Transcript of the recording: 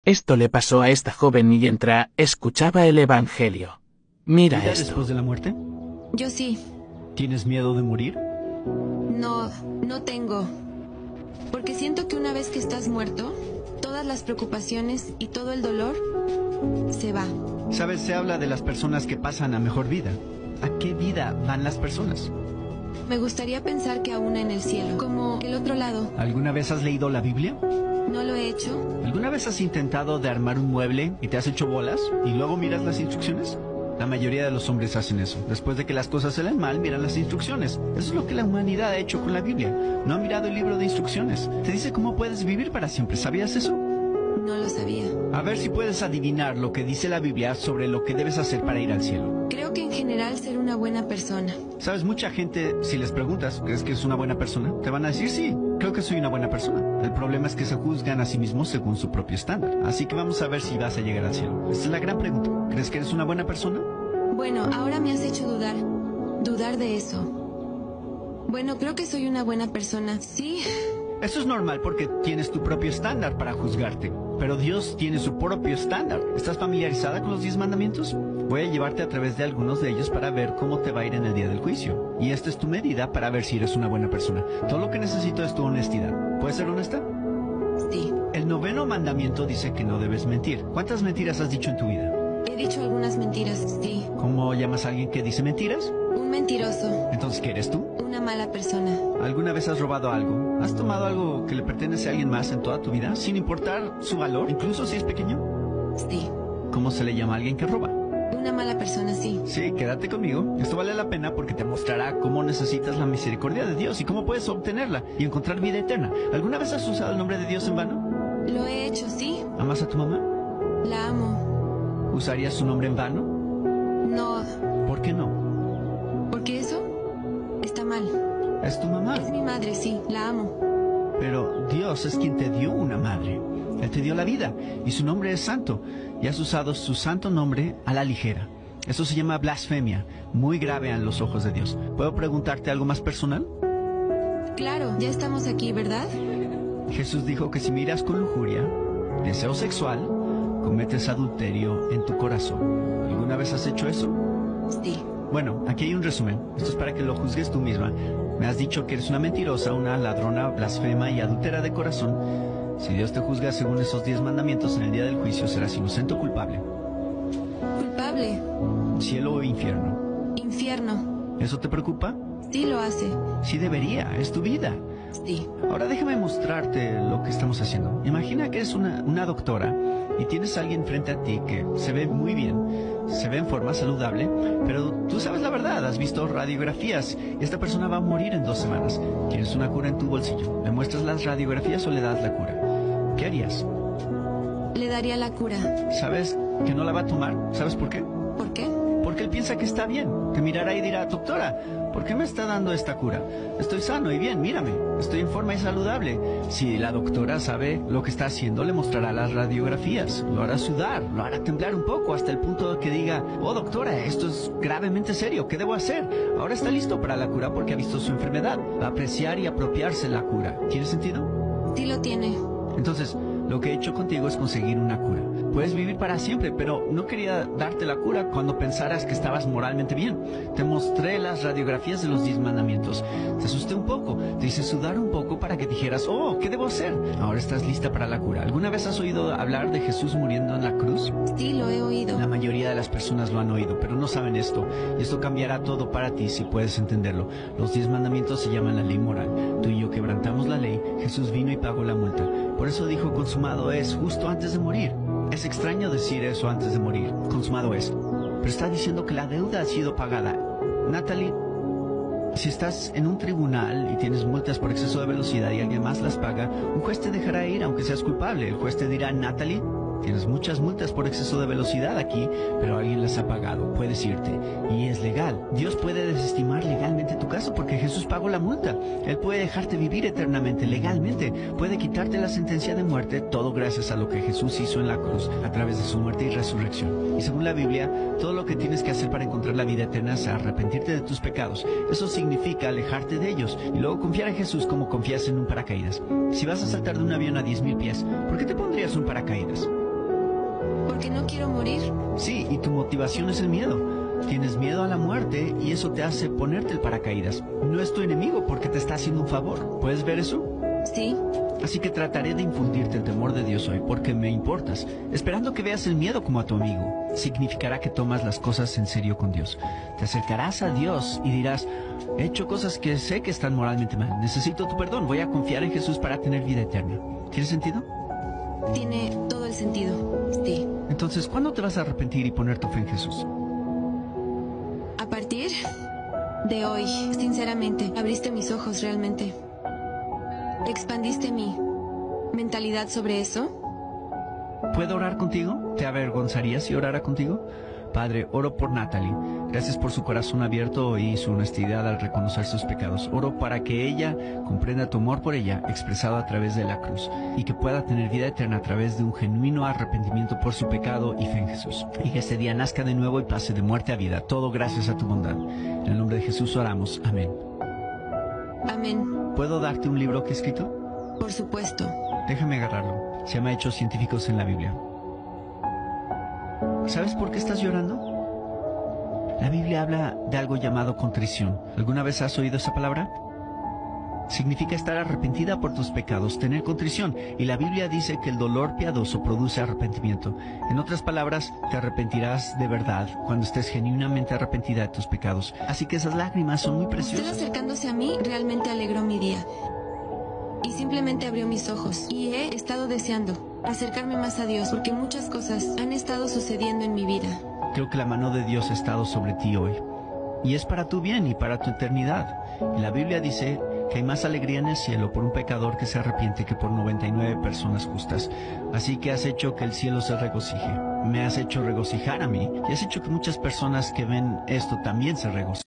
Esto le pasó a esta joven mientras escuchaba el Evangelio. Mira ¿Vida esto. después de la muerte? Yo sí. ¿Tienes miedo de morir? No tengo. Porque siento que una vez que estás muerto, todas las preocupaciones y todo el dolor se va. Sabes, se habla de las personas que pasan a mejor vida. ¿A qué vida van las personas? Me gustaría pensar que aún en el cielo, como el otro lado. ¿Alguna vez has leído la Biblia? No lo he hecho. ¿Alguna vez has intentado de armar un mueble y te has hecho bolas y luego miras las instrucciones? La mayoría de los hombres hacen eso. Después de que las cosas salen mal, miran las instrucciones. Eso es lo que la humanidad ha hecho con la Biblia. No ha mirado el libro de instrucciones. Te dice cómo puedes vivir para siempre. ¿Sabías eso? No lo sabía. A ver si puedes adivinar lo que dice la Biblia sobre lo que debes hacer para ir al cielo. Creo que en general ser una buena persona. Sabes, mucha gente, si les preguntas, ¿crees que es una buena persona? Te van a decir, sí, creo que soy una buena persona. El problema es que se juzgan a sí mismos según su propio estándar. Así que vamos a ver si vas a llegar al cielo. Esta es la gran pregunta. ¿Crees que eres una buena persona? Bueno, ahora me has hecho dudar. Dudar de eso. Bueno, creo que soy una buena persona. Sí. Eso es normal porque tienes tu propio estándar para juzgarte. Pero Dios tiene su propio estándar. ¿Estás familiarizada con los 10 mandamientos? Voy a llevarte a través de algunos de ellos para ver cómo te va a ir en el día del juicio. Y esta es tu medida para ver si eres una buena persona. Todo lo que necesito es tu honestidad. ¿Puedes ser honesta? Sí. El 9º mandamiento dice que no debes mentir. ¿Cuántas mentiras has dicho en tu vida? He dicho algunas mentiras, sí. ¿Cómo llamas a alguien que dice mentiras? Un mentiroso. Entonces, ¿qué eres tú? Una mala persona. ¿Alguna vez has robado algo? ¿Has tomado algo que le pertenece a alguien más en toda tu vida, sin importar su valor, incluso si es pequeño? Sí. ¿Cómo se le llama a alguien que roba? Una mala persona, sí. Sí, quédate conmigo. Esto vale la pena porque te mostrará cómo necesitas la misericordia de Dios y cómo puedes obtenerla y encontrar vida eterna. ¿Alguna vez has usado el nombre de Dios en vano? Lo he hecho, sí. ¿Amas a tu mamá? La amo. ¿Usarías su nombre en vano? No. ¿Por qué no? Porque eso está mal. Es tu mamá. Es mi madre, sí. La amo. Pero Dios es quien te dio una madre. Él te dio la vida y su nombre es santo. Y has usado su santo nombre a la ligera. Eso se llama blasfemia, muy grave en los ojos de Dios. ¿Puedo preguntarte algo más personal? Claro, ya estamos aquí, ¿verdad? Jesús dijo que si miras con lujuria, deseo sexual, cometes adulterio en tu corazón. ¿Alguna vez has hecho eso? Sí. Bueno, aquí hay un resumen. Esto es para que lo juzgues tú misma. Me has dicho que eres una mentirosa, una ladrona, blasfema y adúltera de corazón. Si Dios te juzga según esos 10 mandamientos en el día del juicio, serás inocente o culpable. Culpable. Cielo o infierno. Infierno. ¿Eso te preocupa? Sí lo hace. Sí debería, es tu vida. Sí. Ahora déjame mostrarte lo que estamos haciendo. Imagina que eres una doctora y tienes a alguien frente a ti que se ve muy bien, se ve en forma saludable, pero tú sabes la verdad, has visto radiografías y esta persona va a morir en 2 semanas. Tienes una cura en tu bolsillo. ¿Le muestras las radiografías o le das la cura? ¿Qué harías? Le daría la cura. ¿Sabes que no la va a tomar? ¿Sabes por qué? ¿Por qué? Porque él piensa que está bien. Te mirará y dirá, doctora, ¿por qué me está dando esta cura? Estoy sano y bien, mírame. Estoy en forma y saludable. Si la doctora sabe lo que está haciendo, le mostrará las radiografías. Lo hará sudar, lo hará temblar un poco hasta el punto de que diga, oh doctora, esto es gravemente serio, ¿qué debo hacer? Ahora está listo para la cura porque ha visto su enfermedad. Va a apreciar y apropiarse la cura. ¿Tiene sentido? Sí lo tiene. Entonces, lo que he hecho contigo es conseguir una cura. Puedes vivir para siempre, pero no quería darte la cura cuando pensaras que estabas moralmente bien. Te mostré las radiografías de los 10 mandamientos. Te asusté un poco, te hice sudar un poco para que dijeras, oh, ¿qué debo hacer? Ahora estás lista para la cura. ¿Alguna vez has oído hablar de Jesús muriendo en la cruz? Sí, lo he oído. La mayoría de las personas lo han oído, pero no saben esto. Y esto cambiará todo para ti si puedes entenderlo. Los 10 mandamientos se llaman la ley moral. Tú y yo quebrantamos la ley, Jesús vino y pagó la multa. Por eso dijo, consumado es, justo antes de morir. Es extraño decir eso antes de morir, consumado es. Pero está diciendo que la deuda ha sido pagada. Natalie, si estás en un tribunal y tienes multas por exceso de velocidad y alguien más las paga, un juez te dejará ir aunque seas culpable. El juez te dirá, Natalie, tienes muchas multas por exceso de velocidad aquí, pero alguien las ha pagado, puedes irte. Y es legal. Dios puede desestimar legalmente tu caso porque Jesús pagó la multa. Él puede dejarte vivir eternamente, legalmente. Puede quitarte la sentencia de muerte, todo gracias a lo que Jesús hizo en la cruz, a través de su muerte y resurrección. Y según la Biblia, todo lo que tienes que hacer para encontrar la vida eterna es arrepentirte de tus pecados. Eso significa alejarte de ellos y luego confiar en Jesús como confías en un paracaídas. Si vas a saltar de un avión a 10,000 pies, ¿por qué te pondrías un paracaídas? porque no quiero morir. Sí, y tu motivación es el miedo. Tienes miedo a la muerte y eso te hace ponerte el paracaídas. No es tu enemigo porque te está haciendo un favor. ¿Puedes ver eso? Sí. Así que trataré de infundirte el temor de Dios hoy porque me importas, esperando que veas el miedo como a tu amigo. Significará que tomas las cosas en serio con Dios. Te acercarás a Dios y dirás, he hecho cosas que sé que están moralmente mal. Necesito tu perdón. Voy a confiar en Jesús para tener vida eterna. ¿Tiene sentido? Tiene todo el sentido, sí. Entonces, ¿cuándo te vas a arrepentir y poner tu fe en Jesús? A partir de hoy, sinceramente, abriste mis ojos realmente. ¿Expandiste mi mentalidad sobre eso? ¿Puedo orar contigo? ¿Te avergonzarías si orara contigo? Padre, oro por Natalie. Gracias por su corazón abierto y su honestidad al reconocer sus pecados. Oro para que ella comprenda tu amor por ella, expresado a través de la cruz, y que pueda tener vida eterna a través de un genuino arrepentimiento por su pecado y fe en Jesús. Y que este día nazca de nuevo y pase de muerte a vida. Todo gracias a tu bondad. En el nombre de Jesús oramos. Amén. Amén. ¿Puedo darte un libro que he escrito? Por supuesto. Déjame agarrarlo. Se llama Hechos Científicos en la Biblia. ¿Sabes por qué estás llorando? La Biblia habla de algo llamado contrición. ¿Alguna vez has oído esa palabra? Significa estar arrepentida por tus pecados, tener contrición. Y la Biblia dice que el dolor piadoso produce arrepentimiento. En otras palabras, te arrepentirás de verdad cuando estés genuinamente arrepentida de tus pecados. Así que esas lágrimas son muy Usted preciosas. acercándose a mí realmente alegró mi día. Y simplemente abrió mis ojos. Y he estado deseando acercarme más a Dios porque muchas cosas han estado sucediendo en mi vida. Creo que la mano de Dios ha estado sobre ti hoy. Y es para tu bien y para tu eternidad. Y la Biblia dice que hay más alegría en el cielo por un pecador que se arrepiente que por 99 personas justas. Así que has hecho que el cielo se regocije. Me has hecho regocijar a mí y has hecho que muchas personas que ven esto también se regocijen.